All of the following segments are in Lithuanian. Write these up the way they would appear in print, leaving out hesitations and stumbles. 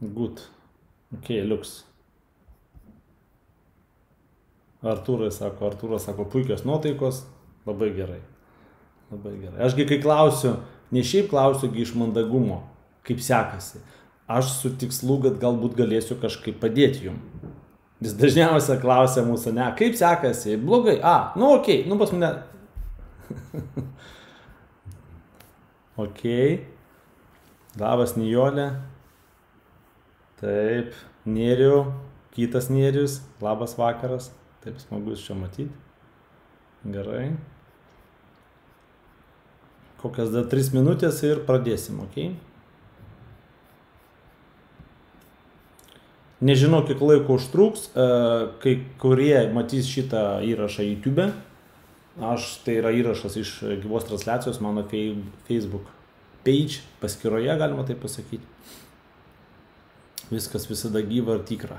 Good. Ok, liuks. Artūras sako, puikios nuotaikos, labai gerai. Labai gerai. Ašgi kai klausiu, ne šiaip klausiu iš mandagumo, kaip sekasi. Aš su tikslu, kad galbūt galėsiu kažkaip padėti jum. Vis dažniausiai klausia mūsų, ne, kaip sekasi, blogai, nu okei, nu pas mane. Okei. Labas Nijolė. Taip, Nėriu, kitas Nėrius, labas vakaras. Taip, smagu jūs čia matyti. Gerai. Kokias dar 3 minutės ir pradėsim, okei? Nežinau, kiek laiko užtruks, kai kurie matys šitą įrašą YouTube. Tai yra įrašas iš gyvos transliacijos mano Facebook page, paskyroje, galima taip pasakyti. Viskas visada gyva ir tikra.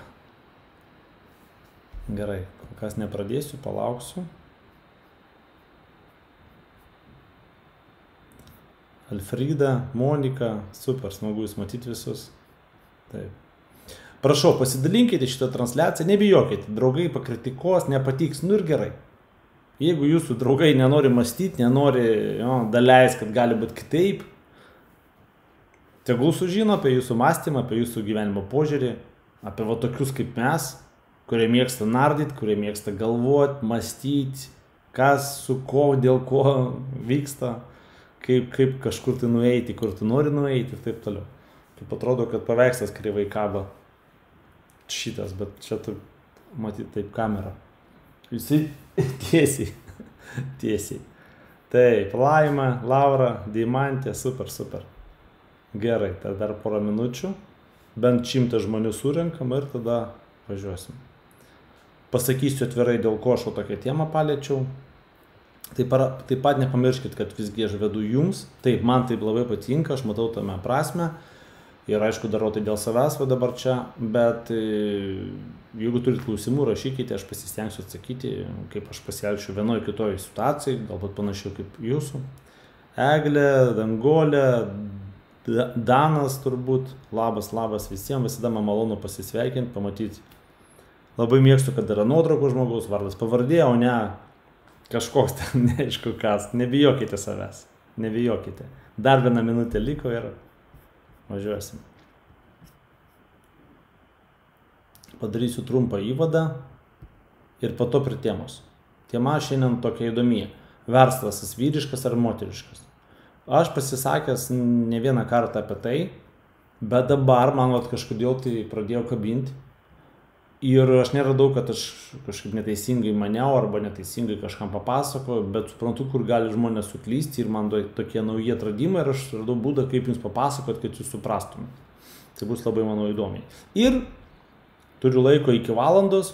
Gerai, kol kas nepradėsiu, palauksiu. Alfrida, Monika, super, smagu jūs matyti visus. Taip. Prašau, pasidalinkite šitą transliaciją, nebijokite, draugai pakritikos, nepatiks, nu ir gerai. Jeigu jūsų draugai nenori mąstyti, nenori daleis, kad gali būti kitaip, tegul sužino apie jūsų mąstymą, apie jūsų gyvenimo požiūrį, apie va tokius kaip mes, kurie mėgsta nardyti, kurie mėgsta galvoti, mąstyti, kas, su ko, dėl ko vyksta, kaip kažkur tai nueiti, kur tu nori nueiti ir taip toliau. Taip atrodo, kad paveikslas kreivai kaba šitas, bet čia tu matyti taip kamerą. Visi tiesiai. Tiesiai. Taip, Laima, Laura, Deimantė, super, super. Gerai, tai dar porą minučių. Bent 100 žmonių surenkam ir tada važiuosim. Pasakysiu atvirai, dėl ko aš tokią temą paliečiau. Taip pat nepamirškit, kad visgi aš vedu jums. Taip, man taip labai patinka, aš matau tame prasme. Ir aišku, darau tai dėl savęs va dabar čia, bet jeigu turit klausimų, rašykite, aš pasistengsiu atsakyti, kaip aš pasielgčiau vienoje kitoje situacijoje, galbūt panašiau kaip jūsų. Eglė, Dangolė, Danas turbūt, labas visiems, visada man malonu pasisveikinti, pamatyti. Labai mėgstu, kad yra nuotraukų žmogaus vardas, pavardė, o ne kažkoks ten, neaišku kas, nebijokite savęs, nebijokite. Dar 1 minutė liko ir važiuosim. Padarysiu trumpą įvadą ir po to prie temos. Tema šiandien tokia įdomi. Verslas vyriškas ar moteriškas. Aš pasisakęs ne vieną kartą apie tai, bet dabar man kažkodėl tai pradėjau kabinti. Ir aš neradau, kad aš kažkaip neteisingai maniau arba neteisingai kažkam papasakoju, bet suprantu, kur gali žmonės suklysti ir man tokie nauji atradimai ir aš radau būdą, kaip jums papasakot, kad jūs suprastumėte. Tai bus labai, manau, įdomiai. Ir turiu laiko iki valandos,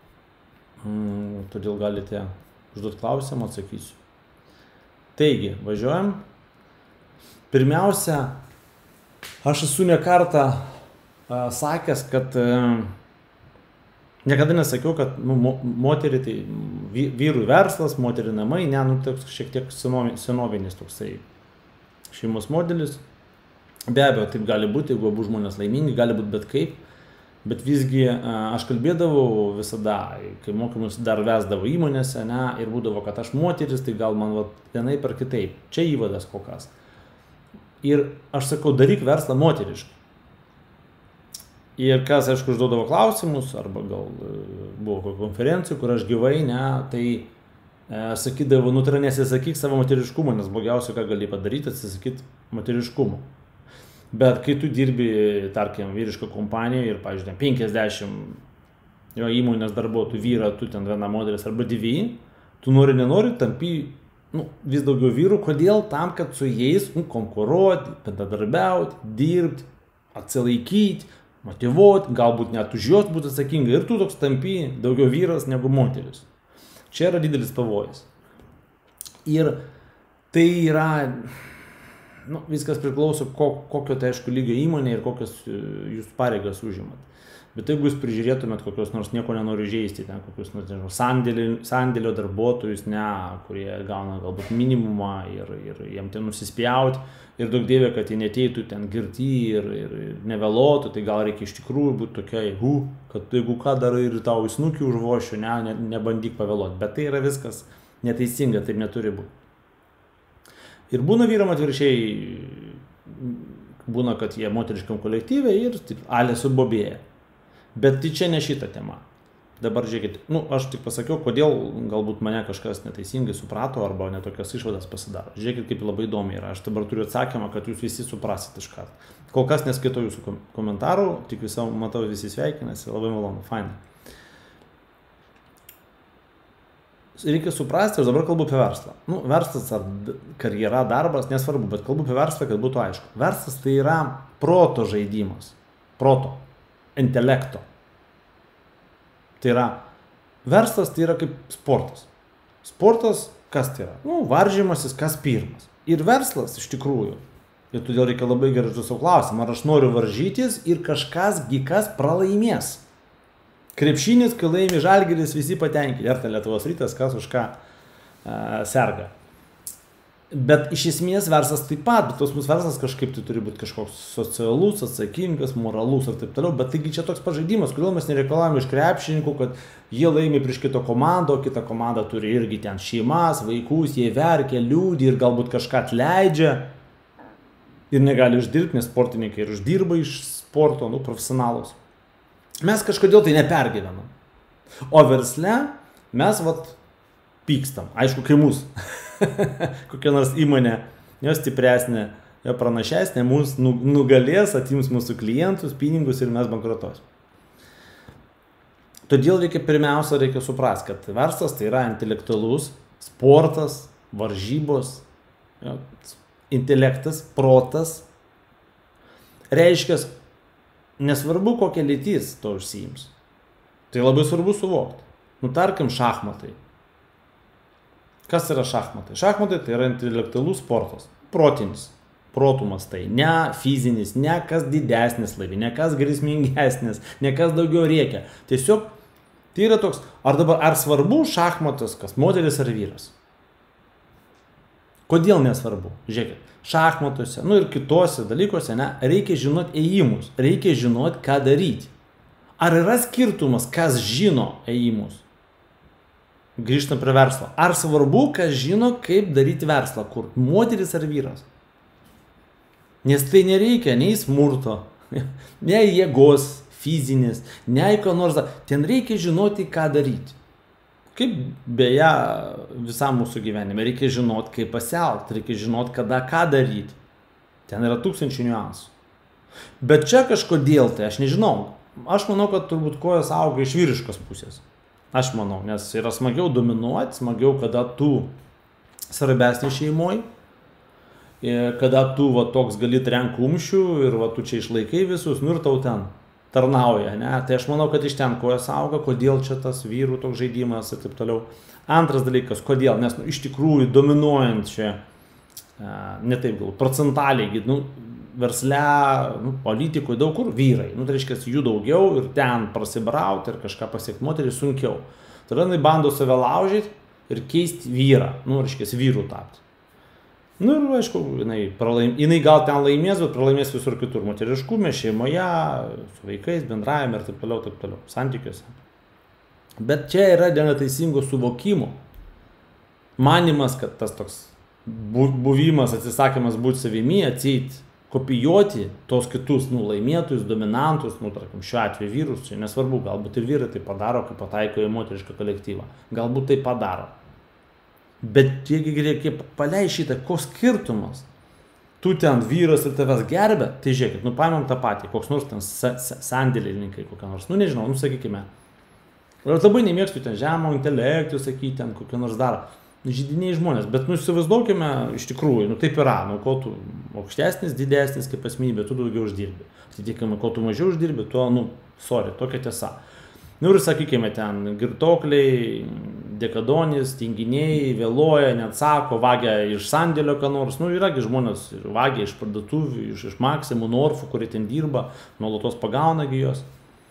todėl galite užduoti klausimą, atsakysiu. Taigi, važiuojam. Pirmiausia, aš esu ne kartą sakęs, kad niekada nesakiau, kad moterį tai vyrų verslas, moterį namai, toks šiek tiek senovinis toksai šeimos modelis. Be abejo, taip gali būti, jeigu abu žmonės laimingi, gali būti bet kaip. Bet visgi aš kalbėdavau visada, kai mokymus dar vesdavo įmonėse, ir būdavo, kad aš moteris, tai gal man vienaip ar kitaip. Čia įvadas kokias. Ir aš sakau, daryk verslą moteriškai. Ir kas, aišku, užduodavo klausimus, arba gal buvo konferencijų, kur aš gyvai, tai sakydavau, tai nesisakyk savo moteriškumo, nes blogiausia, ką gali padaryti, atsisakyti moteriškumo. Bet kai tu dirbi, tarkim, vyrišką kompaniją ir, pavyzdžiui, 50 įmonės darbuotojų vyrą, tu ten viena moteris arba 2, tu nenori, tampi vis daugiau vyrų. Kodėl? Tam, kad su jais konkuruoti, bendradarbiauti, dirbti, atsilaikyti, motyvuoti, galbūt net už juos būti atsakinga ir tu toks tampi daugiau vyras negu moteris. Čia yra didelis pavojus. Ir tai yra, viskas priklauso, kokio tai aišku lygio įmonė ir kokias jūs pareigas užimat. Bet jeigu jūs prižiūrėtumėt kokios nors nieko nenori žaisti, ten kokius nors, nežinau, sandėlio darbuotojus, kurie gauna galbūt minimumą ir jiem ten nusispjauti ir daug dievė, kad jie neteitų ten girti ir nevėlotų, tai gal reikia iš tikrųjų būti tokiai, kad jeigu ką darai ir tau į snukį užvošiu, nebandyk pavėluoti. Bet tai yra viskas neteisinga, taip neturi būti. Ir būna vyram atvirkščiai, būna, kad jie moteriškam kolektyve ir alė subobėja. Bet tai čia ne šita tema. Dabar žiūrėkit, aš tik pasakiau, kodėl galbūt mane kažkas neteisingai suprato arba netokias išvadas pasidaro. Žiūrėkit, kaip labai įdomi yra. Aš dabar turiu atsakymą, kad jūs visi suprasit iš karto. Kol kas neskaitau jūsų komentarų, tik visą matau, visi sveikinasi, labai malonu, fainai. Reikia suprasti, aš dabar kalbu apie verslą. Verslas ar karjera, darbas, nesvarbu, bet kalbu apie verslą, kad būtų aišku. Verslas tai yra proto žaidimas. Proto. Intelekto. Tai yra, verslas tai yra kaip sportas. Sportas, kas tai yra? Varžymasis, kas pirmas. Ir verslas iš tikrųjų. Ir todėl reikia labai gerai užduoti savo klausimą, ar aš noriu varžytis ir kas pralaimės. Krepšinis, kai laimi Žalgiris, visi patenkinti. Ar tai Lietuvos Rytas, kas už ką serga. Bet iš esmės verslas taip pat, bet tos mūsų verslas kažkaip tai turi būti kažkoks socialus, atsakingas, moralus ir taip toliau, bet taigi čia toks pažaidimas, kodėl mes nereikalavome iš krepšininkų, kad jie laimi prieš kitą komandą, o kita komanda turi irgi ten šeimas, vaikus, jie verkia, liūdi ir galbūt kažką atleidžia ir negali uždirbti, nes sportininkai ir uždirba iš sporto, profesionalus. Mes kažkodėl tai nepergyvenam. O versle mes pykstam, aišku, kai mūsų. Kokia nors įmonė, jo stipresnė, jo pranašesnė, mūsų nugalės, atims mūsų klientus, pinigus ir mes bankrutuosim. Todėl pirmiausia suprasti, kad verslas tai yra intelektualus, sportas, varžybos, intelektas, protas. Reiškia, nesvarbu kokia lytis to užsiims. Tai labai svarbu suvokti. Tarkim, šachmatai. Kas yra šachmatai? Šachmatai tai yra intelektualus sportas, protinis, protumas tai, ne fizinis, ne kas didesnis laimi, ne kas grėsmingesnis, ne kas daugiau reikia. Tiesiog tai yra toks, ar svarbu šachmatas, kas moteris ar vyras? Kodėl nesvarbu? Žiūrėkit, šachmatuose, ir kitose dalykuose, reikia žinoti ėjimus, reikia žinoti, ką daryti. Ar yra skirtumas, kas žino ėjimus? Grįžtam prie verslo. Ar svarbu, kas žino, kaip daryti verslą, kur moteris ar vyras? Nes tai nereikia nei smurto, nei jėgos fizinės, nei ko nors. Ten reikia žinoti, ką daryti. Kaip beje visam mūsų gyvenime. Reikia žinoti, kaip pasielgti, reikia žinoti, kada ką daryti. Ten yra tūkstančių niuansų. Bet čia kažkodėl tai, aš nežinau. Aš manau, kad turbūt kojos auga iš vyriškos pusės. Aš manau, nes yra smagiau dominuoti, smagiau, kada tu svarbesnė šeimoj, kada tu toks gali trenkti kumščių ir tu čia išlaikai visus, ir tau ten tarnauja, ne? Tai aš manau, kad iš ten kojas auga, kodėl čia tas vyrų toks žaidimas ir taip toliau. Antras dalykas, kodėl, nes iš tikrųjų dominuojant čia, ne taip gal, procentaliai, versle, politikoje daug kur vyrai, tai reiškia, jų daugiau ir ten prasibrauti ir kažką pasiekti moterį sunkiau. Tada jinai bando save laužyti ir keisti vyrą, reiškia, vyrų tapti. Ir aišku, jinai gal ten laimės, bet pralaimės visur kitur, moteriškume, šeimoje, su vaikais, bendravime ir taip toliau, santykiuose. Bet čia yra dėl neteisingo suvokimo. Manimas, kad tas toks buvimas, atsisakymas būti savimi, atseit kopijuoti tos kitus laimėtojus, dominantus, tarkim, šiuo atveju vyrus, čia nesvarbu, galbūt ir vyrai tai padaro, kai pataiko į moterišką kolektyvą. Galbūt tai padaro. Bet jeigu reikia paleisti šitą, koks skirtumas? Tu ten vyras ir tavęs gerbė, tai žiūrėkit, paimam tą patį, koks nors ten sandėlininkai, kokia nors, nežinau, sakykime. Ir labai nemėgstu ten žemo intelektų, sakyti, ten kokia nors daro. Žydiniai žmonės, bet įsivaizduokime iš tikrųjų, taip yra, kuo tu aukštesnis, didesnis kaip asmenybė, tu daugiau uždirbi. Atitikime, kuo tu mažiau uždirbi, tuo, tokia tiesa. Ir sakykime, ten girtokliai, dekadonis, tinginiai, vėluoja, neatsako, vagia iš sandėlio ką nors, yragi žmonės vagia iš parduotuvių, iš Maksimų, Norfų, kurie ten dirba, nuolatos pagaunagi jos.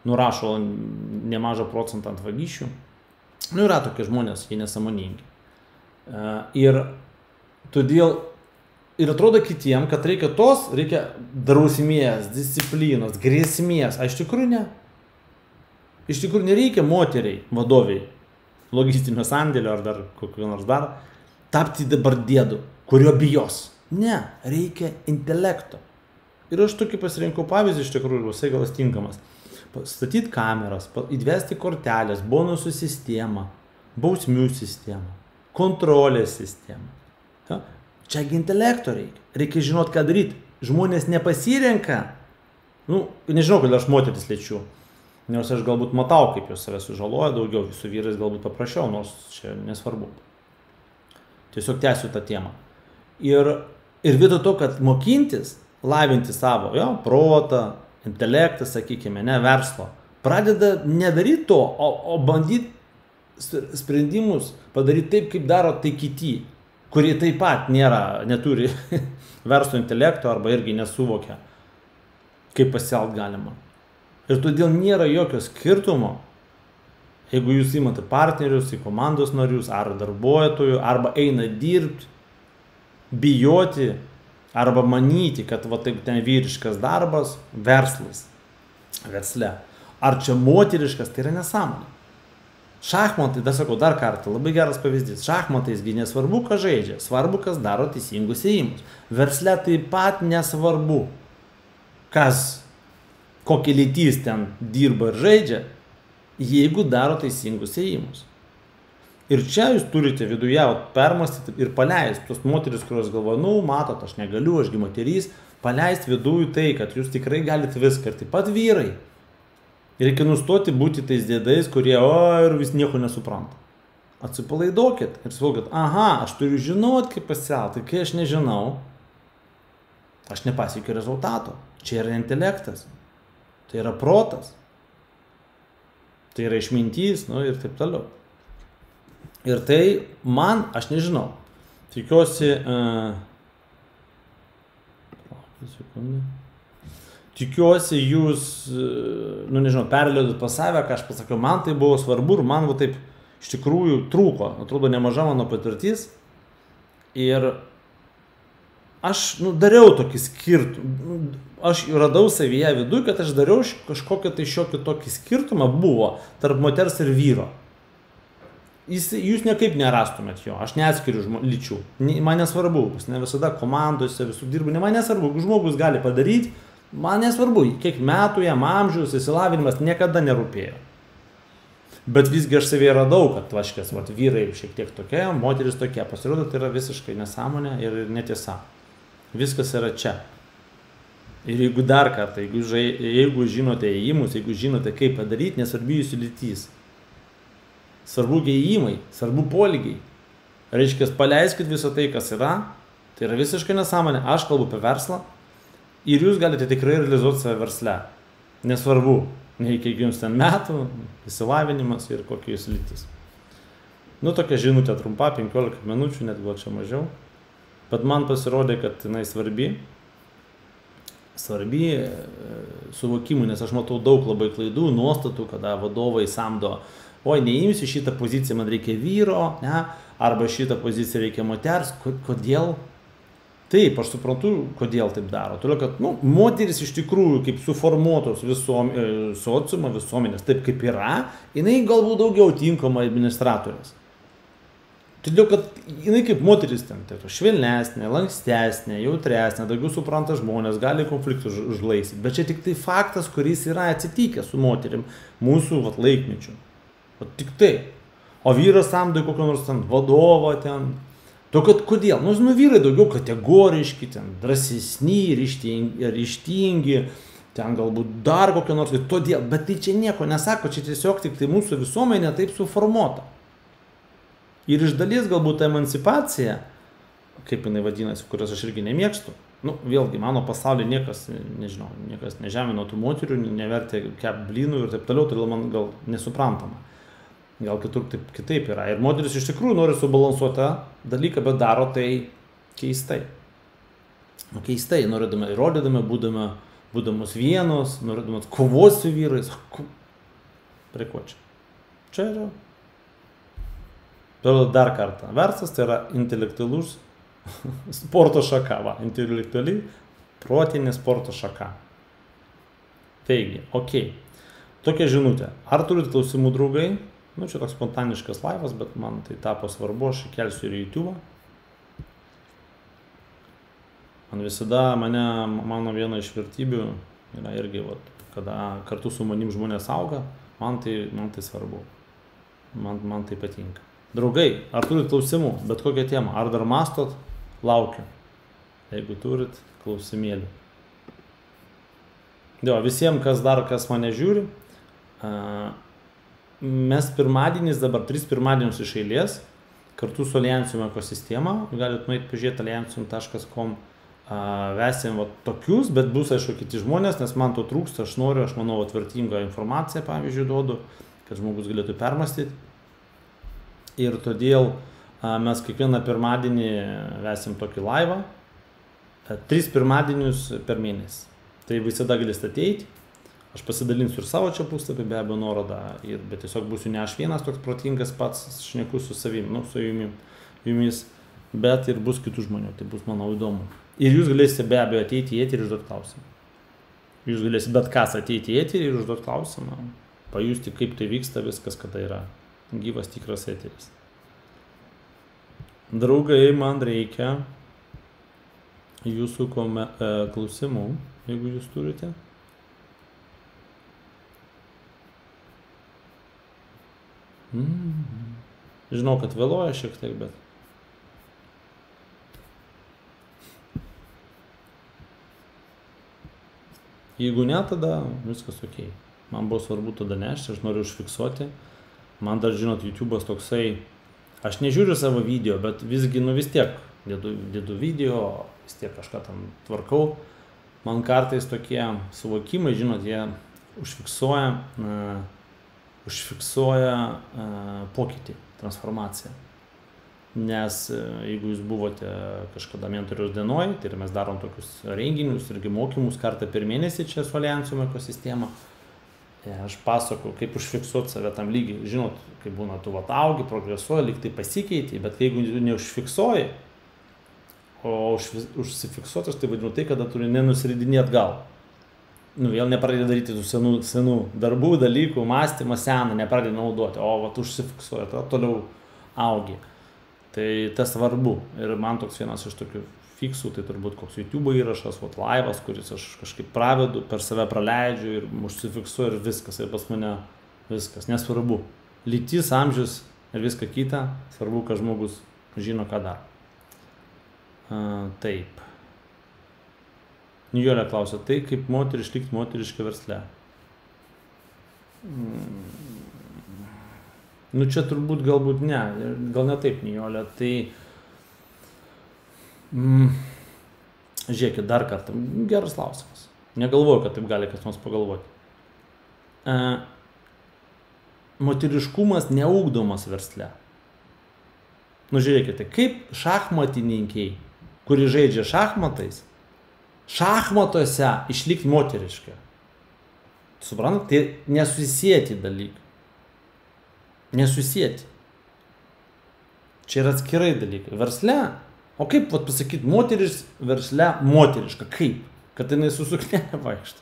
nurašo nemažą procentą ant vagysčių. Nu, yra tokie žmonės, jie nesąmoningi. Ir todėl ir atrodo kitiem, kad reikia drausmės, disciplinos, grėsmės. Iš tikrųjų ne. Iš tikrųjų nereikia moteriai, vadoviai, logistinio sandėlio ar dar kokio nors dar, tapti dabar dėdu, kurio bijos. Ne, reikia intelekto. Ir aš tokį pasirinkau pavyzdį, iš tikrųjų, visai gal tinkamas. Statyti kameras, įvesti kortelės, bonusų sistemą, bausmių sistemą, kontrolės sistemą. Ja? Čiagi intelekto reikia. Reikia žinot, ką daryti. Žmonės nepasirenka. Nu, nežinau, kodėl aš moteris liečiu. Nes aš galbūt matau, kaip jos save sužaloja daugiau, su vyrais galbūt paprašiau, nors čia nesvarbu. Tiesiog tęsiu tą temą. Ir vietoj to, kad mokintis, lavinti savo protą, intelektą, sakykime, ne verslo, pradeda nedaryti to, o bandyti sprendimus padaryti taip, kaip daro tai kiti, kurie taip pat neturi verslo intelekto arba irgi nesuvokia, kaip pasielgti galima. Ir todėl nėra jokio skirtumo, jeigu jūs imate partnerius, į komandos narius ar darbuotojų, arba eina dirbti, bijoti, arba manyti, kad va taip ten vyriškas darbas, versle. Ar čia moteriškas, tai yra nesąmonė. Šachmatai, sakau dar kartą, labai geras pavyzdys. Šachmatais nesvarbu, ką žaidžia, svarbu, kas daro teisingus ėjimus. Versle taip pat nesvarbu, kokia lytis ten dirba ir žaidžia, jeigu daro teisingus ėjimus. Ir čia jūs turite viduje permastyti ir paleisti tos moteris, kurios galvoja, matot, aš negaliu, ašgi moterys, paleisti viduje tai, kad jūs tikrai galite viską. Ir taip pat vyrai. Reikia nustoti būti tais dėdais, kurie, ir vis nieko nesupranta. Atsipalaiduokit ir suvokit, aš turiu žinot, kaip pasielgti, kai aš nežinau, aš nepasiekiu rezultato. Čia yra intelektas. Tai yra protas, tai yra išmintys, ir taip toliau. Ir tai aš nežinau, tikiuosi jūs, perleidot pas save, ką aš pasakiau, man tai buvo svarbu ir man taip iš tikrųjų trūko, atrodo nemaža mano patirtis ir aš dariau tokį skirtumą, aš radau savyje viduje, kad aš dariau kažkokią tai šiokį tokį skirtumą buvo tarp moters ir vyro. Jūs niekaip nerastumėt jo, aš neatskiriu lyčių, man nesvarbu, ne visada komandose, visų dirbu, man nesvarbu, žmogus gali padaryti, man nesvarbu, kiek metų jam amžius, įsilavinimas niekada nerūpėjo. Bet visgi aš savyje radau, kad vyrai šiek tiek tokie, moteris tokie, pasirodo, tai yra visiškai nesąmonė ir netiesa. Viskas yra čia. Ir jeigu dar kartą, jeigu žinote ėjimus, jeigu žinote, kaip padaryti, nesvarbu jūsų lytis. Svarbu ėjimai, svarbu poelgiai. Reiškia, paleiskit visą tai, kas yra. Tai yra visiškai nesąmonė. Aš kalbu apie verslą. Ir jūs galite tikrai realizuoti save versle. Nesvarbu, kiek jums ten metų, įsilavinimas ir kokia jūsų lytis. Tokia žinutė trumpa, 15 minučių, net gal čia mažiau. Bet man pasirodė, kad jinai svarbi suvokimui, nes aš matau daug labai klaidų, nuostatų, kada vadovai samdo, neimsiu šitą poziciją, man reikia vyro, arba šitą poziciją reikia moters. Kodėl? Taip, aš suprantu, kodėl taip daro. Toliau, kad moteris iš tikrųjų kaip suformuotos sociumo visuomenės, taip kaip yra, jinai galbūt daugiau tinkama administratorės. Todėl, kad jinai kaip moteris ten, tai švelnesnė, lankstesnė, jautresnė, daugiau supranta žmonės, gali konfliktus užlaisyti. Bet čia tik tai faktas, kuris yra atsitikęs su moterim mūsų laikmečių. Tik tai. O vyras samdo kokio nors ten vadovo ten. Kodėl? Vyrai daugiau kategoriški, ten drąsesni, ryžtingi, ten galbūt dar kokio nors. Todėl. Bet tai čia nieko nesako, čia tiesiog tik tai mūsų visuomenė taip suformuota. Ir iš dalies galbūt emancipacija, kaip jinai vadinasi, kurios aš irgi nemėgstu, vėlgi, mano pasaulyje niekas nežemino tų moterių, nevertė kep blynų ir taip toliau, todėl man gal nesuprantama. Gal kitur kitaip yra. Ir moteris iš tikrųjų nori subalansuotą dalyką, bet daro tai keistai. Keistai, norėdami, įrodydami, būdamos vienos, norėdamos kovos su vyrais. Prie ko čia? Čia yra. Dar kartą. Verslas tai yra intelektualus sporto šaka. Va, intelektuali protinė sporto šaka. Taigi, okei. Tokia žinutė. Ar turit klausimų, draugai? Nu, čia toks spontaniškas laivas, bet man tai tapo svarbu, aš įkelsiu ir į YouTube. Man visada mano viena iš vertybių yra irgi, kada kartu su manim žmonės auga, man tai svarbu. Man tai patinka. Draugai, ar turit klausimų? Bet kokią temą. Ar dar mąstot? Laukiu. Jeigu turit klausimėlį. Visiems, kas mane žiūri, mes pirmadieniais dabar 3 pirmadienius iš eilės kartu su Alliantium ekosistema, galit nueiti pažiūrėti alliantium.com, vesim tokius, bet bus aišku kiti žmonės, nes man to trūksta, aš manau, vertingą informaciją, pavyzdžiui, duodu, kad žmogus galėtų permastyti. Ir todėl mes kiekvieną pirmadienį vesim tokį laivą, 3 pirmadienius per mėnesį. Tai visada galėsite ateiti, aš pasidalinsiu ir savo čia puslapį, be abejo nuorodą, bet tiesiog būsiu ne aš vienas toks protingas pats, šneku su savim, su jumis, bet ir bus kitų žmonių, tai bus manau įdomu. Ir jūs galėsite be abejo ateiti į eterį ir užduoti klausimą. Jūs galėsite bet kas ateiti į eterį ir užduoti klausimą, pajusti, kaip tai vyksta viskas, kada yra gyvas tikras eteris. Draugai, man reikia jūsų klausimų, jeigu jūs turite. Žinau, kad vėluoja šiek tiek, bet. Jeigu ne, tada viskas ok. Man buvo svarbu tada nešti, aš noriu užfiksuoti. Man dar, žinot, YouTube'as toksai, aš nežiūriu savo video, bet visgi, vis tiek dedu video, vis tiek kažką tam tvarkau. Man kartais tokie suvokimai, žinot, jie užfiksuoja pokytį, transformaciją. Nes jeigu jūs buvote kažkada mentoriaus dienoj, tai mes darom tokius renginius irgi mokymus kartą per mėnesį čia su Alliantium ekosistema. Aš pasakoju, kaip užfiksuoti save tam lygiai. Žinot, kaip būna, tu augi, progresuoji, lyg tai pasikeiti, bet jeigu neužfiksuoji, o užsifiksuoti, aš tai vadinu tai, kada turi nenusridinėti atgal. Vėl nepradedi daryti tų senų darbų, dalykų, mąstymą seną, nepradedi naudoti, o užsifiksuoji, tada toliau augi. Tai tas svarbu. Ir man toks vienas iš tokių fiksų, tai turbūt koks YouTube įrašas, laivas, kuris aš kažkaip pravedu, per save praleidžiu ir užsifiksuoju ir viskas. Ir pas mane viskas. Nesvarbu. Lytis, amžius ir viską kita. Svarbu, kad žmogus žino, ką daro. Taip. Nijolė klausia, tai kaip išlikti moterišką versle? Čia turbūt galbūt ne, gal ne taip, Nijolė, tai žiūrėkit dar kartą, geras klausimas, negalvoju, kad taip gali kas nors pagalvoti. Moteriškumas neugdomas versle. Žiūrėkite, kaip šachmatininkiai, kuri žaidžia šachmatais, šachmatuose išlikti moterišką. Suprantat, tai nesusijęti dalykai. Nesusijęti. Čia yra atskirai dalykai. Versle, o kaip pasakyti, moteris versle moteriška, kaip? Kad jinai su suknelė vaikšto.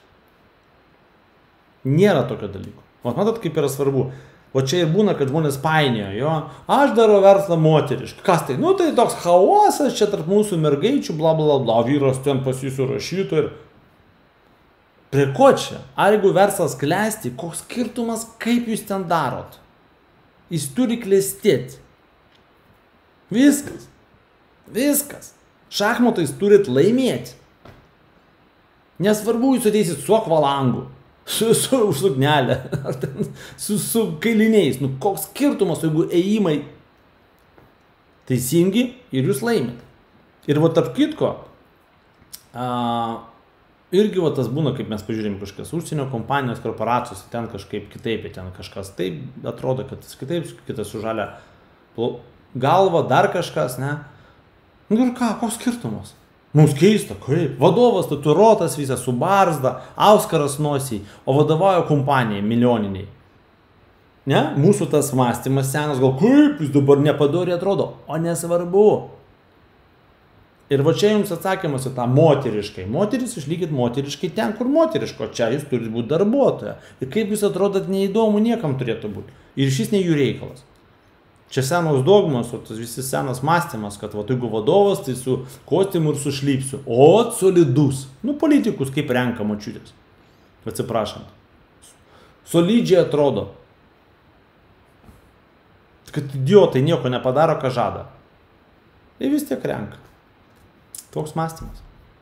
Nėra tokio dalyko. Matot, kaip yra svarbu. O čia ir būna, kad žmonės painioja, jo, aš darau verslą moterišką. Kas tai? Tai toks chaosas čia tarp mūsų mergaičių, bla bla bla, vyras ten pas jūsų rašytų ir... Prie ko čia? Ar jeigu verslas klesti, koks skirtumas, kaip jūs ten darot? Jis turi klestėti. Viskas. Viskas. Šachmatais turit laimėti. Nesvarbu, jūs ateisit su akvalangu, su suknelė, ar ten su kailiniais. Koks skirtumas, jeigu ėjimai teisingi ir jūs laimėt. Ir tarp kitko, irgi tas būna, kaip mes pažiūrėjom kažkas užsienio kompanijos, korporacijos, ten kažkaip kitaip, ten kažkas taip atrodo, kad kitaip, kitas su žalia galva, dar kažkas, ne? Ir ką, koks skirtumas? Mums keista, kaip vadovas tatuiruotas visas su barzda, auskaras nosiai, o vadovauja kompanijai milijoniniai. Ne? Mūsų tas mąstymas senas, gal kaip jis dabar nepadoriai atrodo, o nesvarbu. Ir va čia jums atsakymas į tą moteriškai. Moteris išlygit moteriškai ten, kur moteriško, čia jūs turite būti darbuotoja. Ir kaip jūs atrodat neįdomu, niekam turėtų būti. Ir šis ne jų reikalas. Čia senos dogmos, o tas visi senas mąstymas, kad va, jeigu vadovas, tai su kostiumu ir su šlypsiu. O, solidus. Nu, politikus kaip renka močiutės. Atsiprašant. Solidžiai atrodo. Kad idiotai nieko nepadaro, ką žada. Ir vis tiek renka. Toks mąstymas.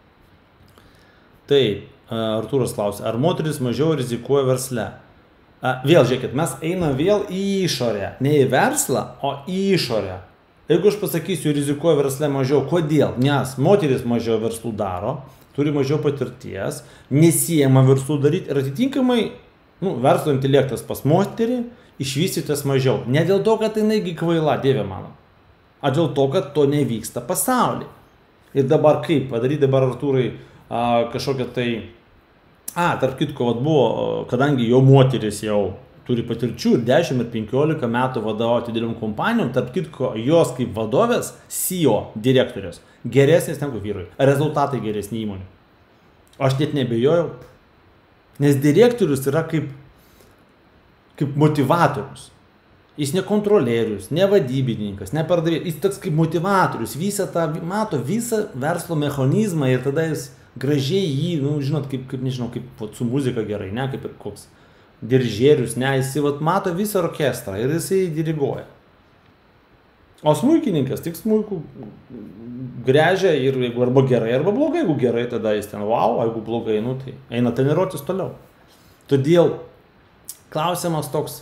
Taip, Artūras klausia, ar moteris mažiau rizikuoja versle? Vėl, žiūrėkit, mes einam vėl į išorę. Ne į verslą, o į išorę. Jeigu aš pasakysiu, rizikuoja versle mažiau, kodėl? Nes moteris mažiau verslų daro, turi mažiau patirties, nesijama verslų daryti ir atitinkamai, verslo intelektas pas moterį išvystytas mažiau. Ne dėl to, kad jinai kvaila, Dieve mano, o dėl to, kad to nevyksta pasaulyje. Ir dabar kaip padaryti dabar Artūrai kažkokią tai... tarp kitko, buvo, kadangi jau moteris jau turi patirčių ir 10 ir 15 metų vadovauti dideliom kompanijom, tarp kitko, jos kaip vadovės, CEO direktorius, geresnis negu vyrui. Rezultatai geresni įmonių. Aš net nebejojau, nes direktorius yra kaip motivatorius. Jis ne kontrolierius, ne vadybininkas, ne pardavėjas, jis toks kaip motivatorius, mato visą verslo mechanizmą ir tada jis gražiai jį, žinot, kaip su muzika gerai, ne, kaip ir koks dirižėrius, ne, jis mato visą orkestrą ir jisai diriguoja. O smuikininkas tik smuikų gręžia ir jeigu arba gerai, arba blogai, jeigu gerai, tada jis ten wow, jeigu blogai, tai eina treniruotis toliau. Todėl klausimas toks,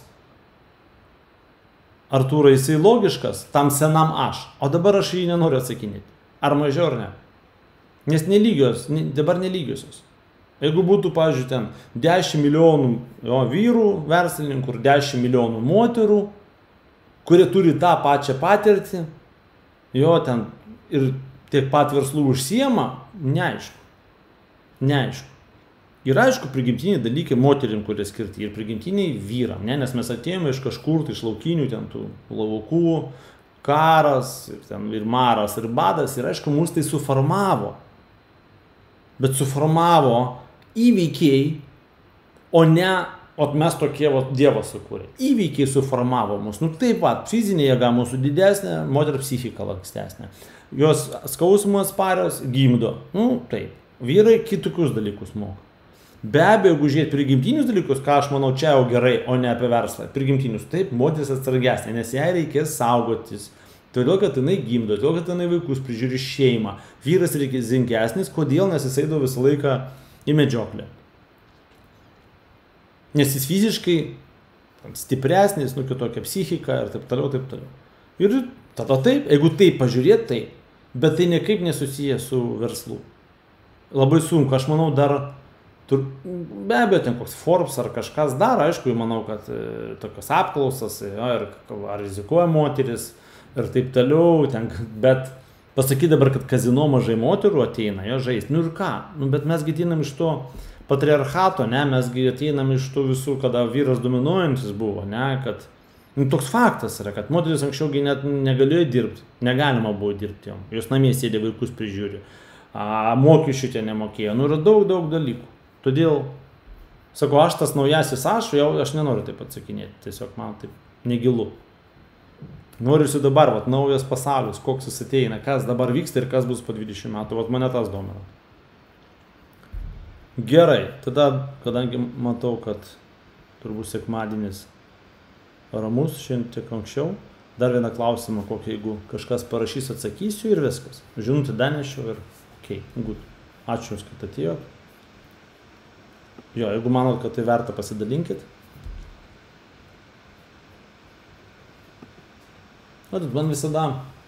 Artūrai, jisai logiškas tam senam aš, o dabar aš jį nenoriu atsakinėti. Ar mažiau ar ne? Nes dabar nelygiosios. Jeigu būtų, pavyzdžiui, ten 10 milijonų vyrų verslininkų ir 10 milijonų moterų, kurie turi tą pačią patirtį, ten ir tiek pat verslų užsiema, neaišku. Neaišku. Ir aišku, prigimtiniai dalykai moterim, kurie skirti, ir prigimtiniai vyram, ne? Nes mes atėjome iš kažkur, iš laukinių, ten tų laukų, karas, ir maras, ir badas, ir aišku, mus tai suformavo. Bet suformavo įveikiai, o mes tokie Dievas sukūrė. Įveikiai suformavo mus. Taip pat, fizinė jėga mūsų didesnė, moterų psichika lankstesnė. Jos skausmas parios gimdo. Taip. Vyrai kitokius dalykus moka. Be abejo, jeigu žiūrėti prigimtinius dalykus, ką aš manau čia jau gerai, o ne apie verslą. Prigimtinius, taip, moteris atsargesnė, nes jai reikės saugotis. Todėl, kad jinai gimdo, todėl, kad jinai vaikus prižiūri šeimą. Vyras reikės zinkesnis, kodėl, nes jis eidavo visą laiką į medžioklę. Nes jis fiziškai stipresnis, kitokia psichika ir taip toliau, taip toliau. Ir tada taip, jeigu taip pažiūrėti, taip, bet tai niekaip nesusiję su verslu. Labai sunku, aš manau, dar be abejo, ten koks Forbes ar kažkas dar, aišku, manau, kad tokios apklausas, ar rizikuoja moteris ir taip toliau, bet pasakyti dabar, kad kazino mažai moterų ateina, jo žaisti, ir ką, bet mes ateinam iš to patriarchato, ne, mes ateinam iš tų visų, kada vyras dominuojantis buvo, ne, kad toks faktas yra, kad moteris anksčiau net negalėjo dirbti, negalima buvo dirbti jom, jos namie sėdė vaikus prižiūri, mokesčių ten nemokėjo, yra daug dalykų. Todėl, sakau, aš tas naujasis aš nenoriu taip atsakinėti, tiesiog man taip negilu. Noriu dabar, naujas pasaulis, koks jis ateina, kas dabar vyksta ir kas bus po 20 metų, mane tas domina. Gerai, tada, kadangi matau, kad turbūt sekmadienis ramus, šiandien tiek anksčiau, dar vieną klausimą, kokį, jeigu kažkas parašys, atsakysiu ir viskas. Žinutį danešiu ir good. Ačiū Jums, kad atėjot. Jeigu manot, kad tai verta, pasidalinkit. Man visada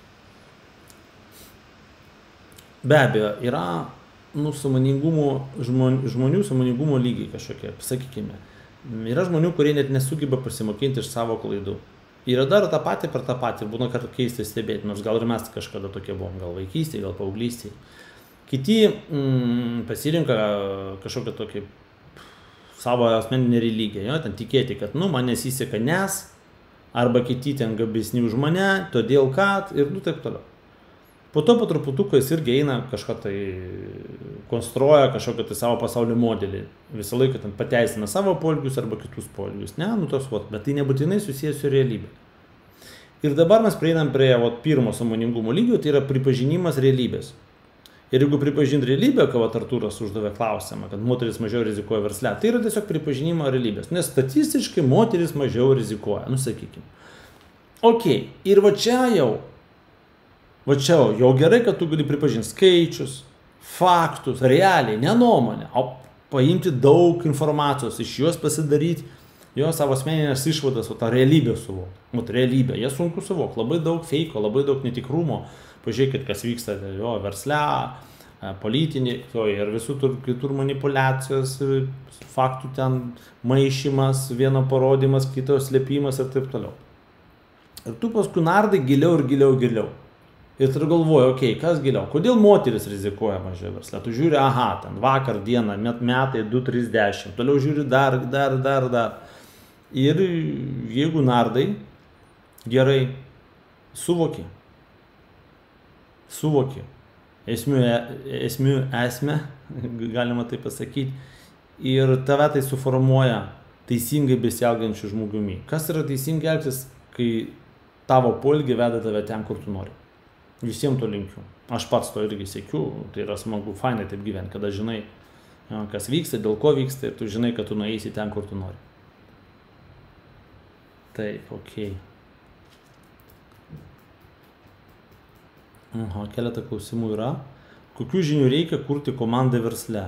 be abejo yra žmonių sąmoningumo lygiai kažkokie, sakykime. Yra žmonių, kurie net nesugeba pasimokinti iš savo klaidų. Yra dar tą patį per tą patį, būna kartu keistai stebėti, nors gal ir mes kažkada tokie buvom, gal vaikystėje, gal paauglystėje. Kiti pasirinka kažkokią tokį savo asmeninę religiją, jo, ten tikėti, kad, man nesiseka nes, arba kiti ten gabesni už mane, todėl kad, ir taip toliau. Po to po truputuką jis irgi eina kažką tai konstruoja, kažkokią tai savo pasaulio modelį. Visą laiką ten pateisina savo poelgius arba kitus poelgius. Ne, bet tai nebūtinai susijęs su realybė. Ir dabar mes prieinam prie pirmo sąmoningumo lygio, tai yra pripažinimas realybės. Ir jeigu pripažinti realybę, ką Artūras uždavė klausimą, kad moteris mažiau rizikuoja versle, tai yra tiesiog pripažinimo realybės. Nes statistiškai moteris mažiau rizikuoja, sakykime. Ok, ir va čia jau gerai, kad tu gali pripažinti skaičius, faktus, realiai, ne nuomonę, o paimti daug informacijos, iš jos pasidaryti, jo savo asmeninės išvadas, o tą realybę suvokti. Realybę, jie sunku suvokti, labai daug feiko, labai daug netikrumo. Pažiūrėkit, kas vyksta jo versle, politinį, ir visų kitur manipulacijos, faktų ten maišymas, vieno parodymas, kito slėpimas ir taip toliau. Ir tu paskui nardai giliau ir giliau ir giliau. Ir tu galvoji, okei, kas giliau, kodėl moteris rizikuoja mažiau versle? Tu žiūri, ten vakar dieną, metai 2-30, toliau žiūri dar. Ir jeigu nardai, gerai, suvoki esmę, galima tai pasakyti, ir tave tai suformuoja teisingai besielgiančių žmogumi. Kas yra teisingai elgtis, kai tavo poelgiai veda tave ten, kur tu nori? Visiems to linkiu. Aš pats to irgi siekiu, tai yra smagu, fainai taip gyventi, kada žinai, kas vyksta, dėl ko vyksta, ir tu žinai, kad tu nueisi ten, kur tu nori. Taip, okei. Keletą klausimų yra. Kokių žinių reikia kurti komandą versle?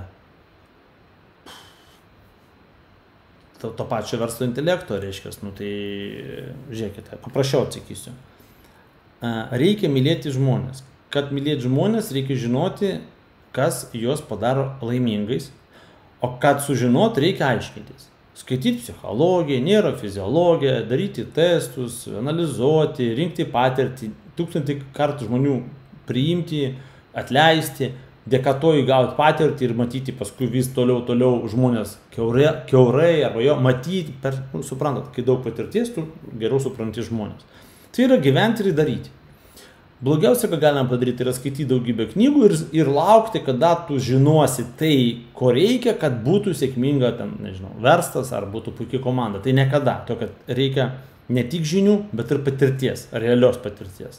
To pačio verslo intelekto, reiškia, tai žiūrėkite, paprasčiau atsakysiu. Reikia mylėti žmonės. Kad mylėti žmonės, reikia žinoti, kas juos padaro laimingais, o kad sužinot, reikia aiškintis. Skaityti psichologiją, neurofiziologiją, daryti testus, analizuoti, rinkti patirtį, 1000 kartų žmonių priimti, atleisti, dėka to įgauti patirtį ir matyti paskui vis toliau žmonės kiaurai arba jo matyti, suprantat, kai daug patirties, tu geriau supranti žmonės. Tai yra gyventi ir daryti. Blogiausia, ką galime padaryti, yra skaityti daugybę knygų ir laukti, kada tu žinosi tai, ko reikia, kad būtų sėkminga, verslas ar būtų puikia komanda. Tai niekada. To, kad reikia ne tik žinių, bet ir patirties, realios patirties.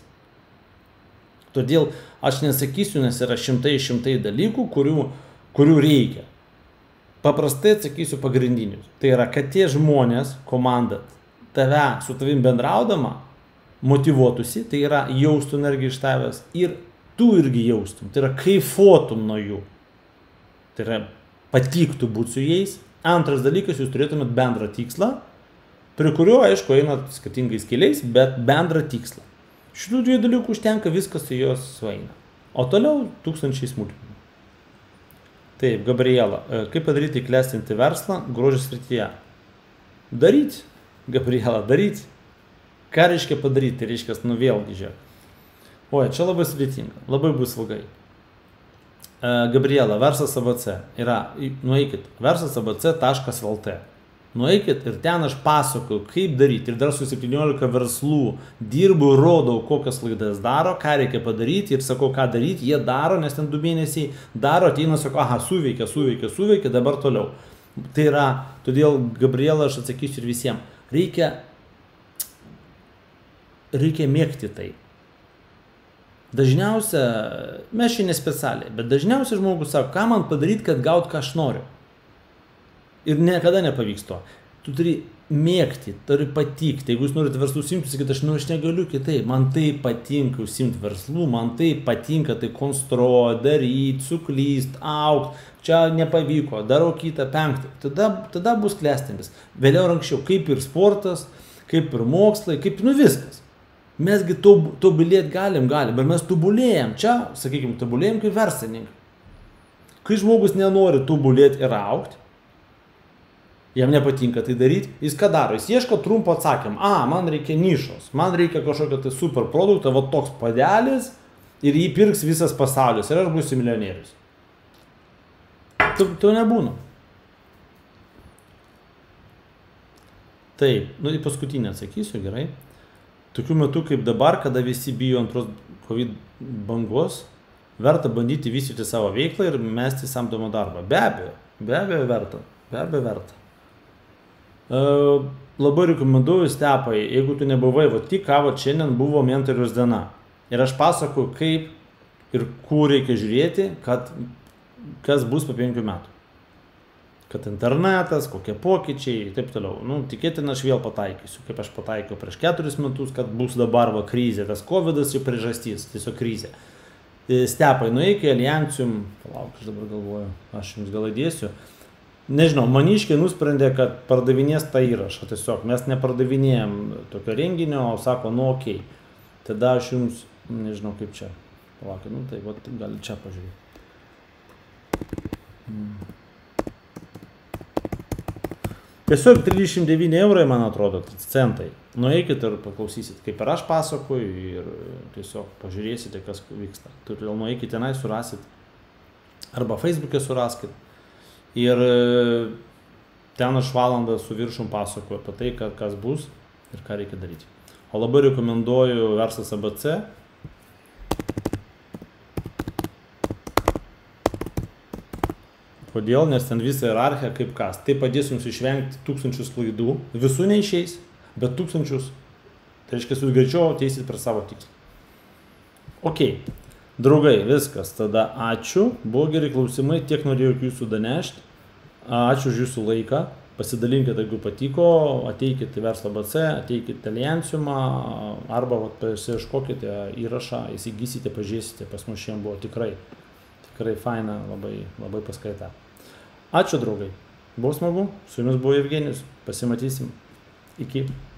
Todėl aš nesakysiu, nes yra šimtai dalykų, kurių reikia. Paprastai atsakysiu pagrindinius. Tai yra, kad tie žmonės, komanda, su tavim bendraudama, motyvuotųsi, tai yra jaustų energiją iš tavęs ir tu irgi jaustum, tai yra kaifuotum nuo jų. Tai yra patiktų būti su jais. Antras dalykas, jūs turėtumėt bendrą tikslą, prie kurio, aišku, einat skirtingais keliais, bet bendrą tikslą. Šitų dviejų dalykų užtenka, viskas su jos sueina. O toliau 1000 smulkmenų. Taip, Gabriela, kaip padaryti klestinti verslą grožio srityje? Daryti, Gabriela, daryti. Ką reiškia padaryti? Tai reiškia, vėlgi žiūrėk. Oi, čia labai sudėtinga, labai bus ilgai. Gabriela, verslas ABC yra, nueikit, verslasabc.lt. Nueikit ir ten aš pasakoju, kaip daryti. Ir dar su 17 verslų dirbu, rodau, kokias klaidas daro, ką reikia padaryti ir sakau, ką daryti. Jie daro, nes ten 2 mėnesiai daro, ateina, sako, suveikia, dabar toliau. Tai yra, todėl, Gabriela, aš atsakysiu ir visiems. Reikia mėgti tai. Dažniausia, mes šiandien specialiai, bet dažniausiai žmogus sako, ką man padaryti, kad gaut, ką aš noriu. Ir niekada nepavyks to. Tu turi mėgti, turi patikti. Jeigu jūs norite verslų užsiimti, sakyti, aš negaliu kitaip. Man tai patinka užsiimti verslų, man tai patinka tai konstruoti, daryti, suklysti, augti. Čia nepavyko, darau kitą, 5. Tada bus klestintis. Vėliau ir anksčiau, kaip ir sportas, kaip ir mokslai, kaip viskas. Mesgi tobulėti galim, bet mes tobulėjam. Čia, sakykime, tobulėjam kaip verslininkai. Kai žmogus nenori tobulėti ir augti, jam nepatinka tai daryti, jis ką daro? Jis ieško trumpo atsakymą. Man reikia nišos, man reikia kažkokio tai super produkto, va toks padelis, ir jį pirks visas pasaulis ir aš būsiu milijonierius. Tu nebūna. Taip, nu į paskutinę atsakysiu, gerai. Tokiu metu kaip dabar, kada visi bijo antros COVID bangos, verta bandyti vystyti savo veiklą ir mesti samdomą darbą. Be abejo verta. Labai rekomenduoju, Stepai, jeigu tu nebuvai, tik šiandien buvo mentoriaus diena. Ir aš pasakoju, kaip ir kur reikia žiūrėti, kas bus po 5 metų. Kad internetas, kokie pokyčiai ir taip toliau. Nu, tikėtina, aš vėl pataikysiu, kaip aš pataikiau prieš 4 metus, kad bus dabar krizė. Tas COVID'as jau priežastys, tiesiog krizė. Stepai, nueik į Alliantium, palauk, aš dabar galvoju, aš jums gal įdėsiu. Nežinau, maniškiai nusprendė, kad pardavinės tą įrašą. Tiesiog mes nepardavinėjom tokio renginio, o sako, nu okei. Tada aš jums, nežinau kaip čia. Palauk, nu tai gali čia pažiūrėti. Tiesiog 39 eurai, man atrodo, centai. Nueikit ir paklausysit, kaip ir aš pasakoju ir tiesiog pažiūrėsite, kas vyksta. Todėl nueikit tenai, surasit. Arba Facebook'e suraskit. Ir ten aš valandą su viršum pasakoju apie tai, kas bus ir ką reikia daryti. O labai rekomenduoju Verslas ABC. Kodėl? Nes ten visa hierarchija kaip kas. Tai padės jums išvengti 1000 klaidų. Visų neišeis, bet 1000. Tai reiškia, jūs greičiau ateisit prie savo tikslą. Ok. Draugai, viskas. Tada ačiū. Buvo geri klausimai. Tiek norėjau jūsų danešti. Ačiū už jūsų laiką. Pasidalinkite, jeigu patiko. Ateikite į Verslo ABC, ateikite į Alliantiumą. Arba pasiieškokite įrašą, įsigysite, pažiūrėsite. Pas mus šiandien buvo tikrai faina, labai paskaita. Ačiū, draugai. Buvo smagu. Su jumis buvo Evgenijus. Pasimatysim. Iki.